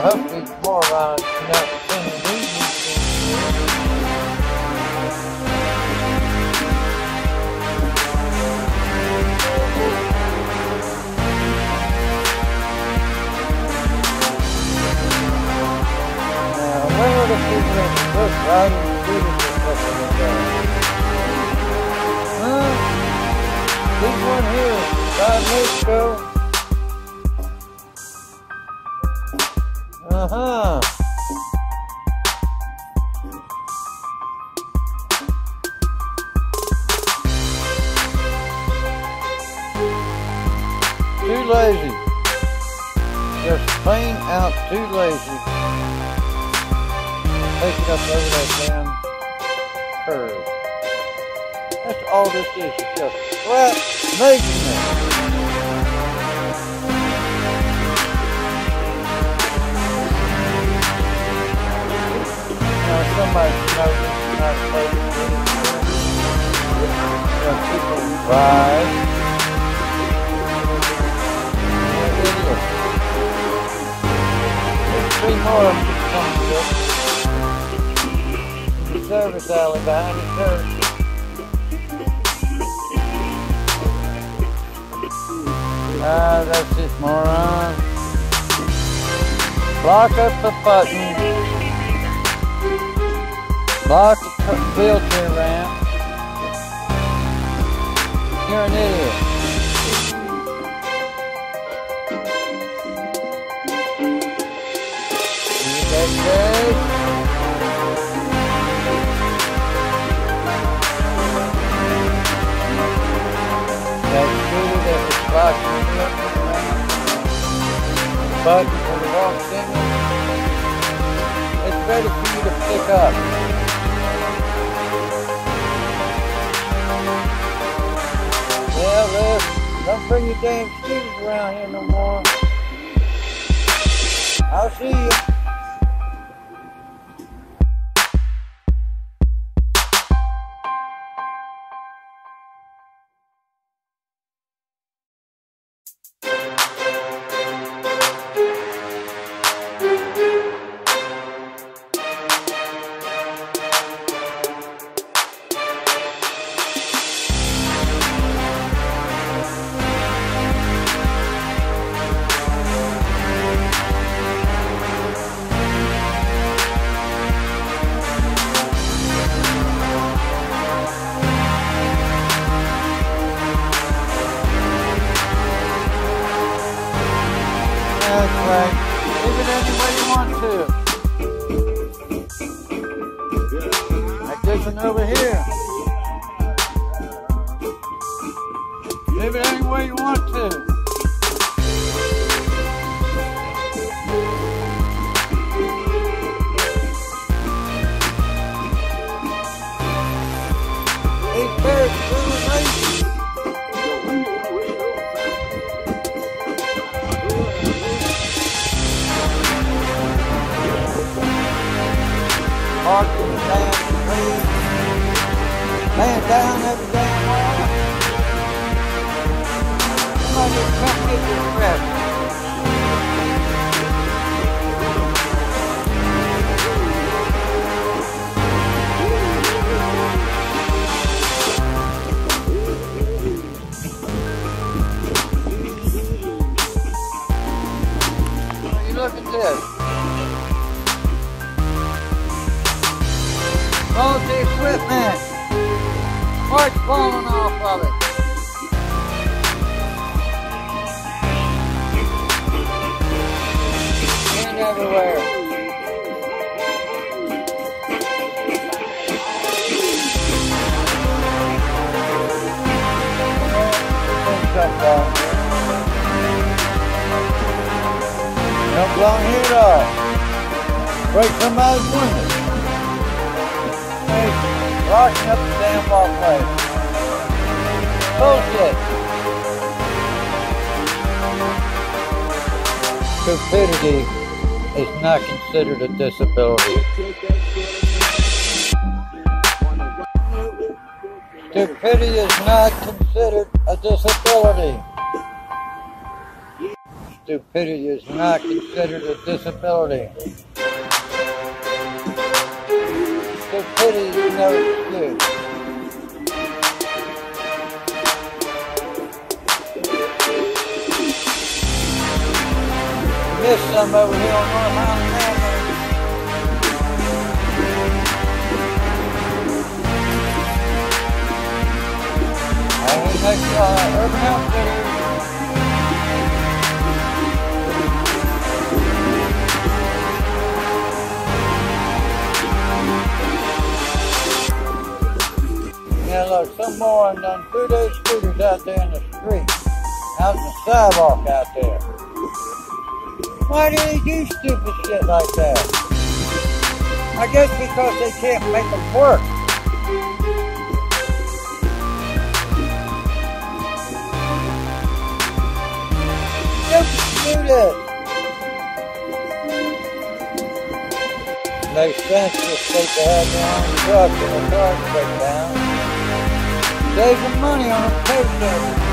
hope it's more not sending these now, where are the people in the book riding scooters or something like that? Huh? There's one here 5 minutes ago. Uh-huh. Too lazy. Just plain out too lazy. Take it up over that damn curve. That's all this is. It's just flat measurement. Somebody knows it's not safe to do when people ride. There's 3 more of them coming up. The service alley behind the church. That's this moron. Block up the button. Block the wheelchair ramp. You're an idiot. You got that? That scooter that was blocking the wheelchair ramp. Button for the walk signal. It's ready for you to pick up. Well, don't bring your damn scooters around here no more. I'll see you. That's right. Leave it any way you want to. Like this one over here. Leave it any way you want to. These birds are really lazy. Parked in the damn trees, laying down every damn wall. Somebody just come get your breath. You look at this. All the equipment, parts falling off of it. And everywhere. Don't belong here at all. Break somebody's window. Locking up the damn walkway. Bullshit. Stupidity is not considered a disability. Stupidity is not considered a disability. stupidity is not considered a disability. Stupidity is no excuse. There's some over here on North Island Avenue. Right next to Urban Outfitters. Yeah, look, some more and done 2-day scooters out there in the street, out in the sidewalk out there. Why do they do stupid shit like that? I guess because they can't make them work. Just do this. Makes sense for the state to have their own truck and the cars break down. Save some money on a paycheck.